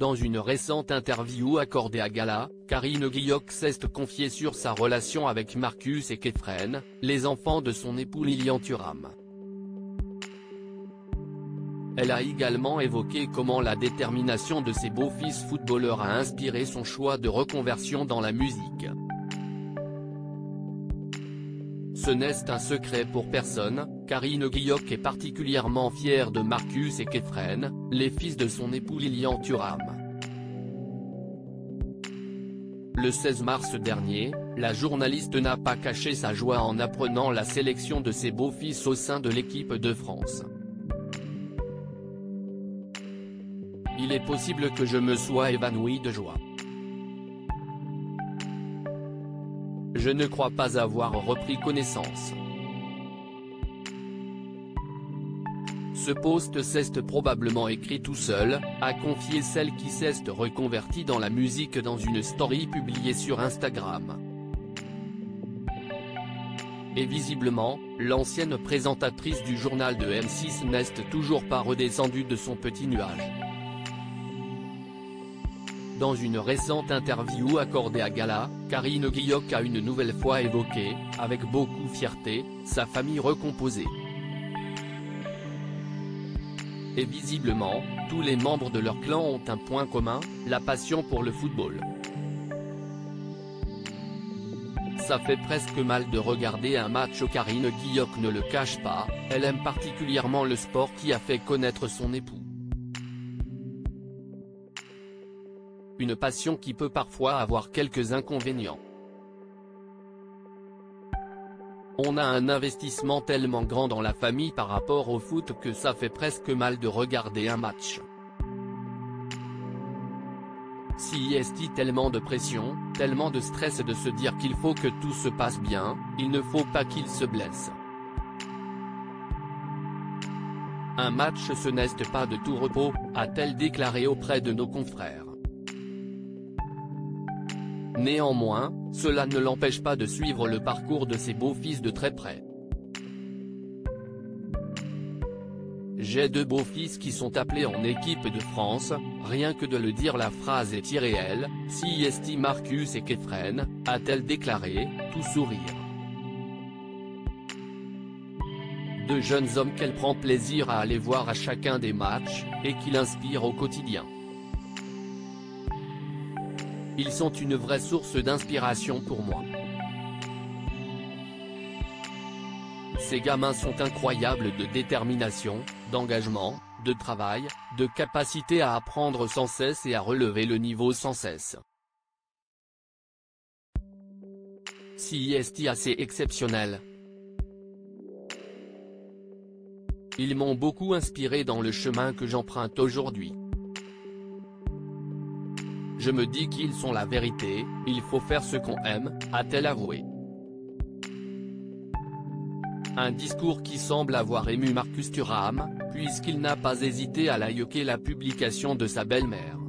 Dans une récente interview accordée à Gala, Karine Guilloc s'est confiée sur sa relation avec Marcus et Kefren, les enfants de son époux Lilian Thuram. Elle a également évoqué comment la détermination de ses beaux-fils footballeurs a inspiré son choix de reconversion dans la musique. Ce n'est un secret pour personne, Karine Guilloc est particulièrement fière de Marcus et Kefren, les fils de son époux Lilian Thuram. Le 16 mars dernier, la journaliste n'a pas caché sa joie en apprenant la sélection de ses beaux-fils au sein de l'équipe de France. Il est possible que je me sois évanouie de joie. Je ne crois pas avoir repris connaissance. Ce post s'est probablement écrit tout seul, a confié celle qui s'est reconvertie dans la musique dans une story publiée sur Instagram. Et visiblement, l'ancienne présentatrice du journal de M6 n'est toujours pas redescendue de son petit nuage. Dans une récente interview accordée à Gala, Karine Guilloc a une nouvelle fois évoqué, avec beaucoup fierté, sa famille recomposée. Et visiblement, tous les membres de leur clan ont un point commun, la passion pour le football. Ça fait presque mal de regarder un match. Karine Guilloc ne le cache pas, elle aime particulièrement le sport qui a fait connaître son époux. Une passion qui peut parfois avoir quelques inconvénients. On a un investissement tellement grand dans la famille par rapport au foot que ça fait presque mal de regarder un match. Si est tellement de pression, tellement de stress de se dire qu'il faut que tout se passe bien, il ne faut pas qu'il se blesse. Un match ce n'est pas de tout repos, a-t-elle déclaré auprès de nos confrères. Néanmoins, cela ne l'empêche pas de suivre le parcours de ses beaux-fils de très près. J'ai deux beaux-fils qui sont appelés en équipe de France, rien que de le dire la phrase est irréelle, si est Marcus et Kefren, a-t-elle déclaré, tout sourire. Deux jeunes hommes qu'elle prend plaisir à aller voir à chacun des matchs, et qui l'inspirent au quotidien. Ils sont une vraie source d'inspiration pour moi. Ces gamins sont incroyables de détermination, d'engagement, de travail, de capacité à apprendre sans cesse et à relever le niveau sans cesse. Si est assez exceptionnel. Ils m'ont beaucoup inspiré dans le chemin que j'emprunte aujourd'hui. Je me dis qu'ils sont la vérité, il faut faire ce qu'on aime, a-t-elle avoué. Un discours qui semble avoir ému Marcus Thuram, puisqu'il n'a pas hésité à liker la publication de sa belle-mère.